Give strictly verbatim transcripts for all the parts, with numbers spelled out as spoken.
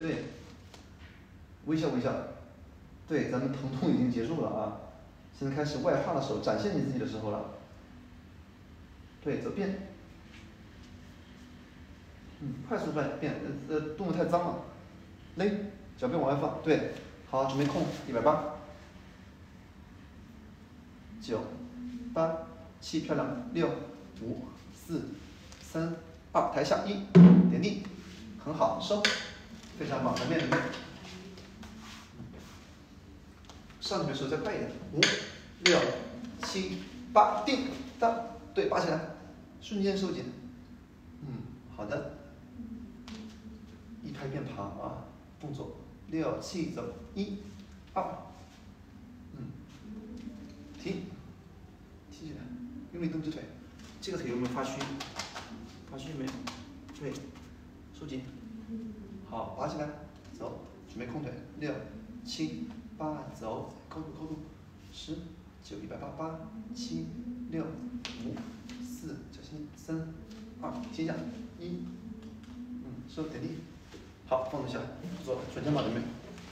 对，微笑微笑。对，咱们疼痛已经结束了啊，现在开始外化的时候，展现你自己的时候了。对，走变。嗯，快速变变，呃，动作太脏了。勒，脚背往外放。对，好，准备控，一百八。九、八、七，漂亮，六、五、四、三、二，台下一，点地，很好，收，非常棒，正面正面。上去的时候再快一点，五、六、七、八，定，当，对，拔起来，瞬间收紧。嗯，好的。一拍变旁啊，动作，六七走，一、二，嗯，提。提起来，用力蹬直腿，这个腿有没有发虚？发虚没有？对，收紧。好，拔起来，走，准备控腿，六、七、八，走，高度高度，十、九，一百八，八、七、六、五、四，小心，三、二，停下，一，嗯，收点地，好，放松下来，不错，转肩膀准备。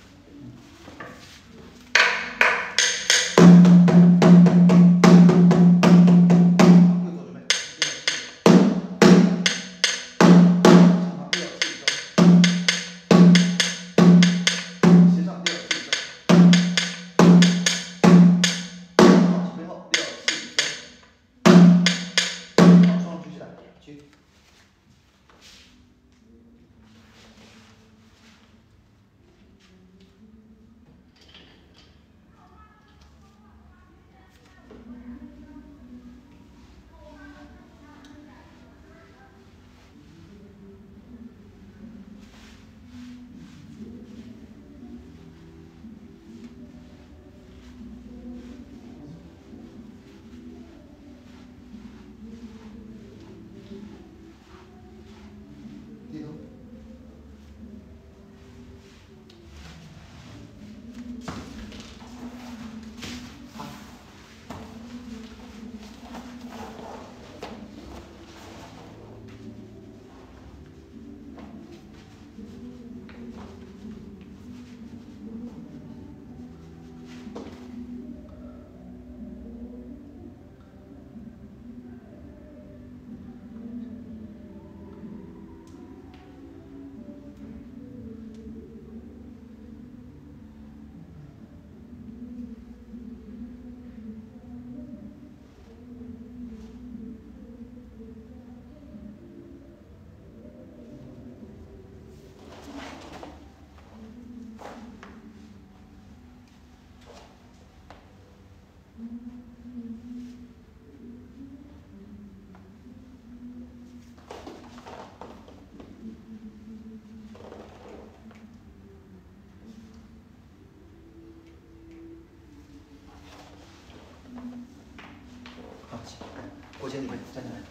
过肩准备，站起来，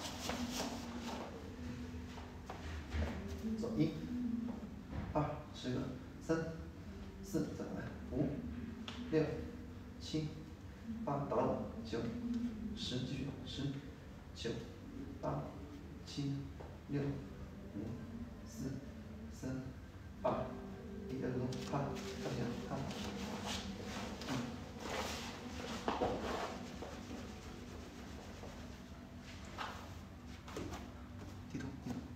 走，一、二，十个，三、四，再来，五、六、七、八，打拢，九、十，继续，十、九、八、七、六、五、四、三、二、一，再不动，看，看起来，看。低头，低头。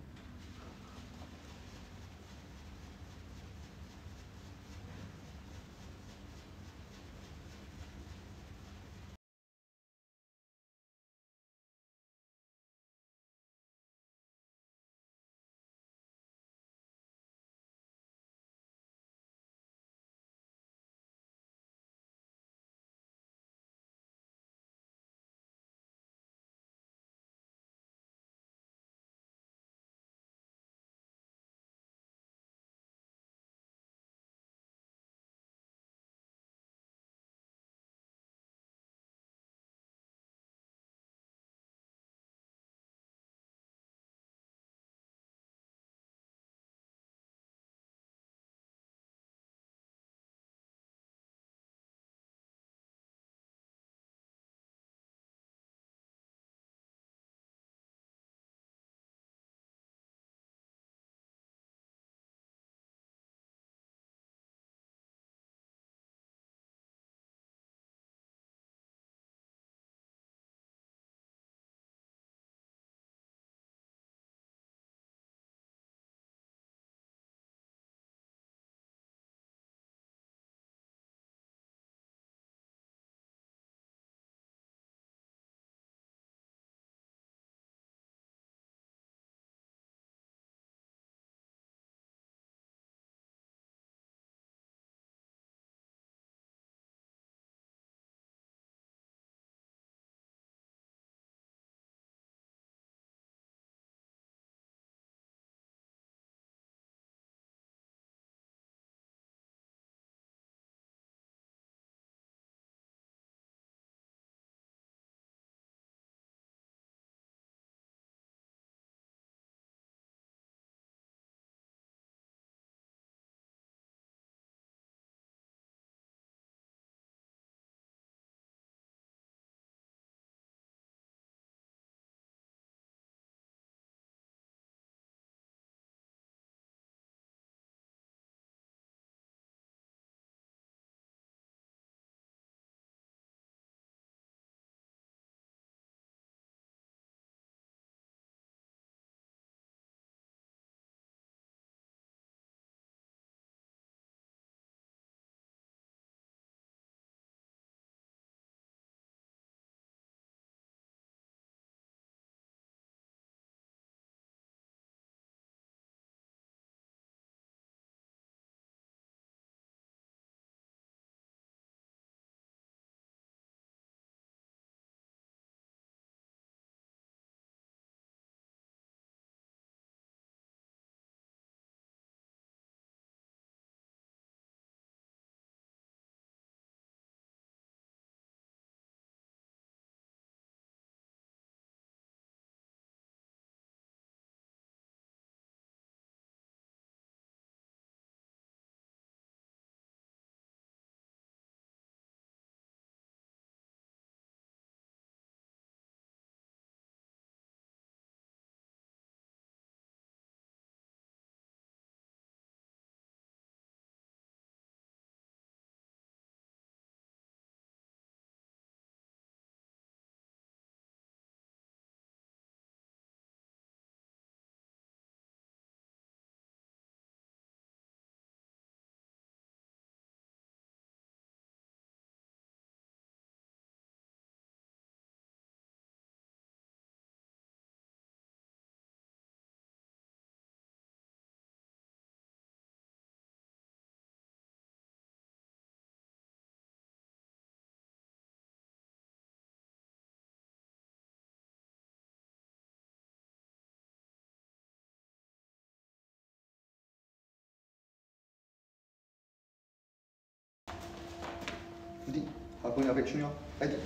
好，弓腰背伸腰，来点。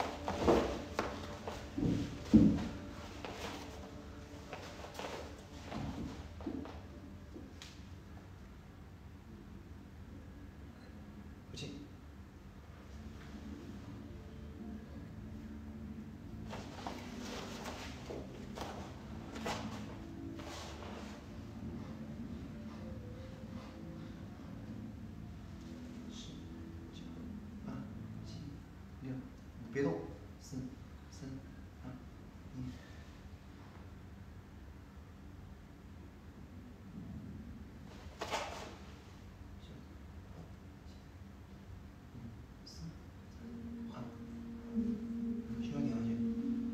呼气。别动，四、三、二、一。好，需要点上去。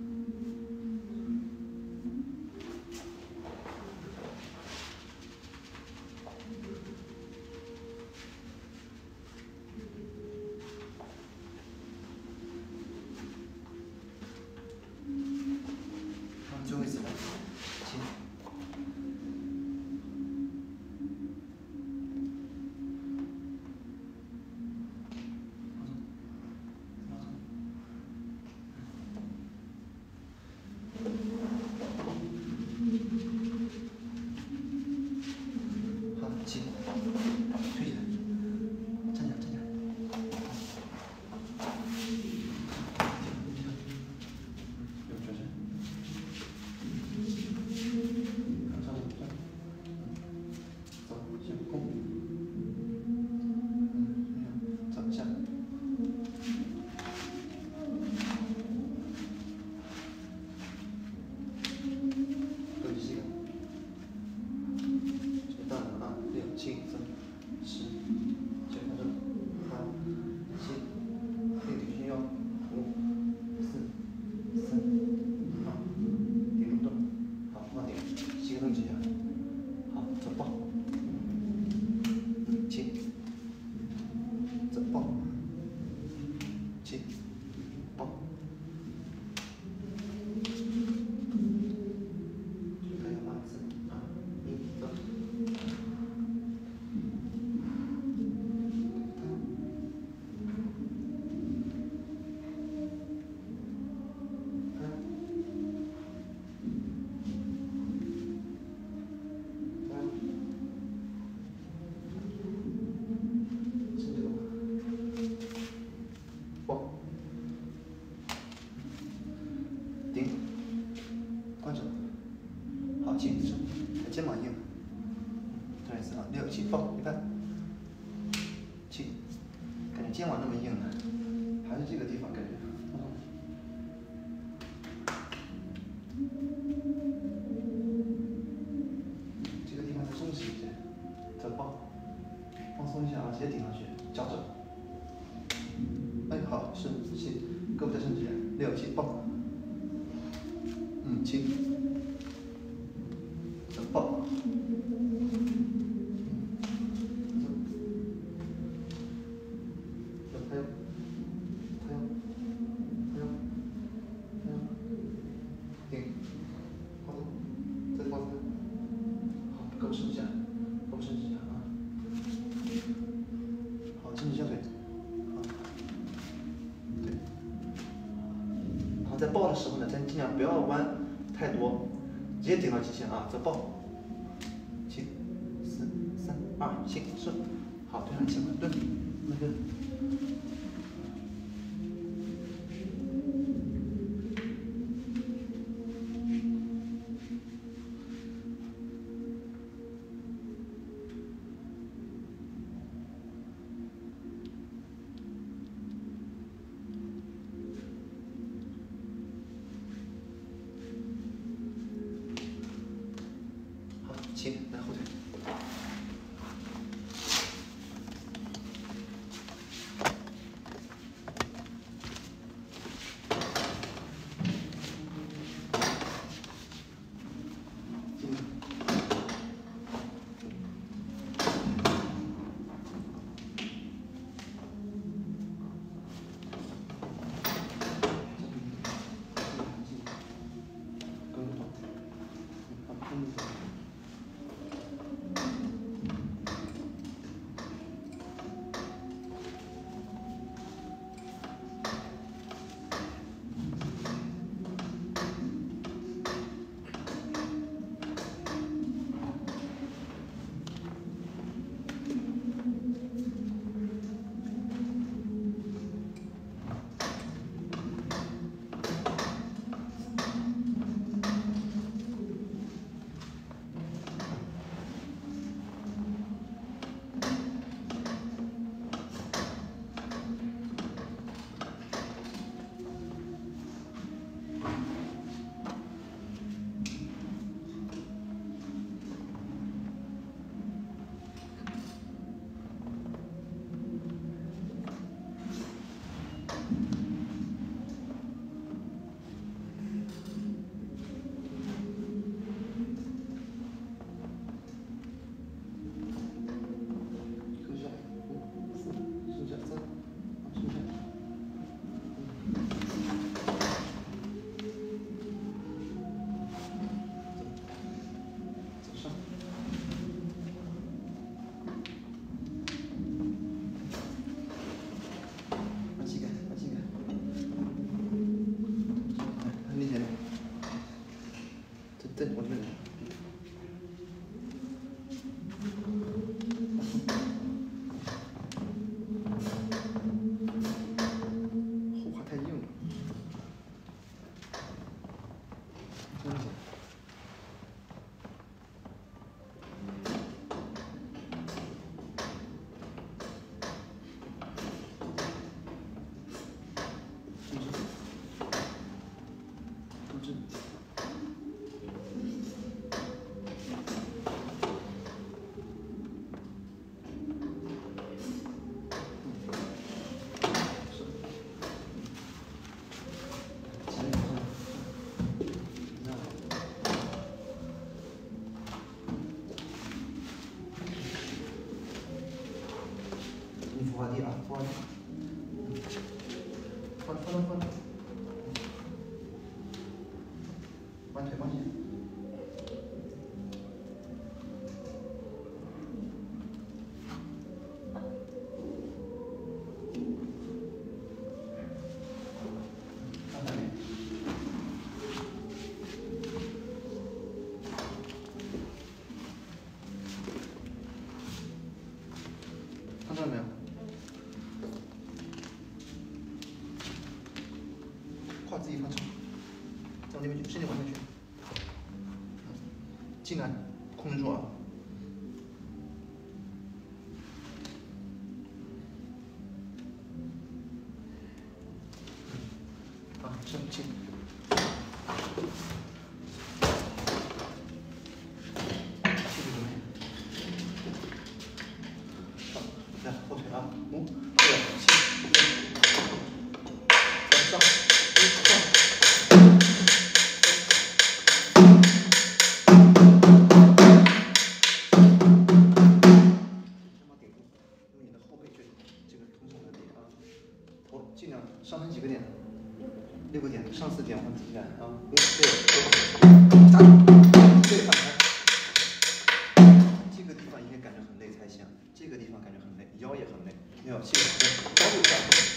最后一次来，起。好，起，推起来，站起来，站起来。有转身。七、三、十、九、八、七、六、七、幺、五、四、三、二，点不动，好，放点，七个动几下，好，走抱，七，走抱，七，抱，还有八次，二、一，走。顶，关手，好，起，肩膀硬，再来一次啊，六七抱，你看，起，感觉肩膀那么硬呢，还是这个地方感觉，这个地方再松弛一些，再抱，放松一下啊，直接顶上去，脚肘，哎，好，伸，起，胳膊再伸直点，六七抱。嗯，起，走抱，还有，还有，还有，还有，顶，放松，再放松，好，胳膊伸直下，胳膊伸直下啊，好，伸直下腿，好，对，然后在抱的时候呢，咱尽量不要弯太多，直接顶到极限啊！再抱，七、四、三、二，行，顺，好，对上前滚蹲，那个。起，来后腿。 滑地啊，不滑地。放放放放。把腿放起。看下面。看到没有？胯自己放长，往那边去，身体往下去，尽量控制住啊。啊，深呼吸。来，后腿啊，五、六、七、八、上、一、上。用你的后背去这个通畅的点啊，头尽量上升几个点？六个点，上四点往几点啊？五、六、七、八、对，反开。这个地方应该感觉很累才行，这个地方感觉很累，腰也很累。六、七、八，高度上。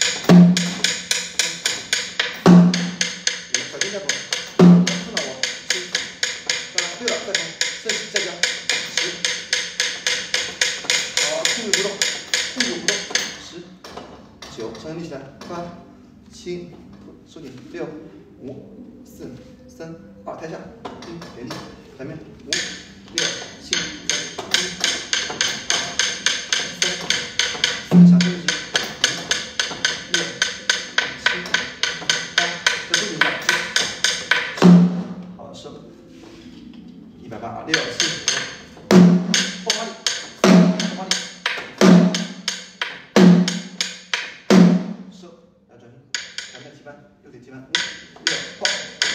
小心再走，碰到我。七，对了，再碰，再再加十。好，控制不动，控制不动。十、九，稍微立起来。八、七，收紧。六、五、四、三、二，抬下。一，原地，反面。五、六、七、三、一、二、三、小身体。五、六、七、八，再收紧一下。好，收。一百八啊，六、七、后发力，后发力。收，来转身，反面踢翻，右腿踢翻。五、六、抱。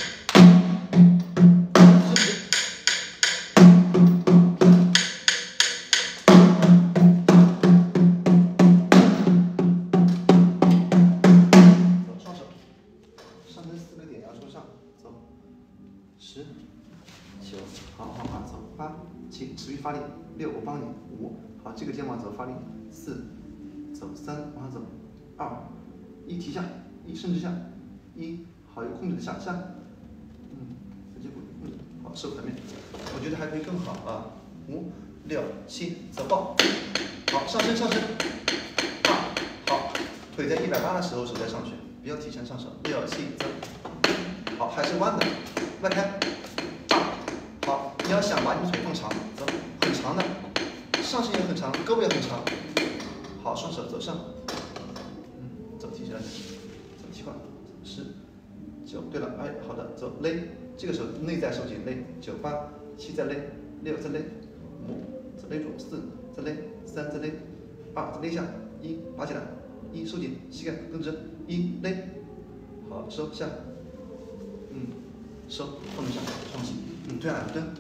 十、九，好，往下走。八、七，持续发力。六，我帮你。五，好，这个肩膀走发力。四，走。三，往下走。二，一提下，一伸直下。一，好，有控制的下下。嗯，直接控制。好，收反面。我觉得还可以更好啊。五、六、七，走抱。好，上身上身。二，好，腿在一百八的时候手再上去，不要提前上手。六、七，走。好，还是弯的。外开，好，你要想把你腿放长，走，很长的，上身也很长，胳膊也很长。好，双手走上，嗯，走提起来，走提胯，十、九，对了，哎，好的，走勒，这个时候内在收紧勒，九、八、七再勒，六再勒，五再勒住，四再勒，三再勒，二再勒下，一拔起来，一收紧，膝盖更直，一勒，好，收下，嗯。收，后面上，双膝，嗯，对啊，蹲。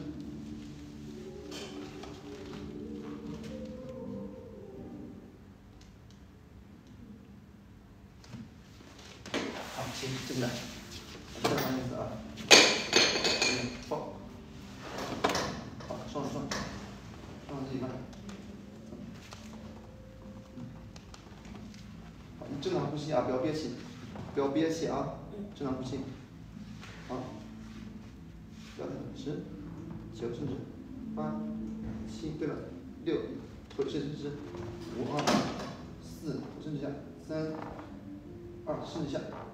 好，行，这个来，我再放一次啊。嗯，放。好，双手双，双手自己慢。嗯。好，你正常呼吸啊，不要憋气，不要憋气啊，正常呼吸。好。十、九，伸直，八、七，对了，六，腿伸直直，五、二、四，伸直下，三、二，伸直下。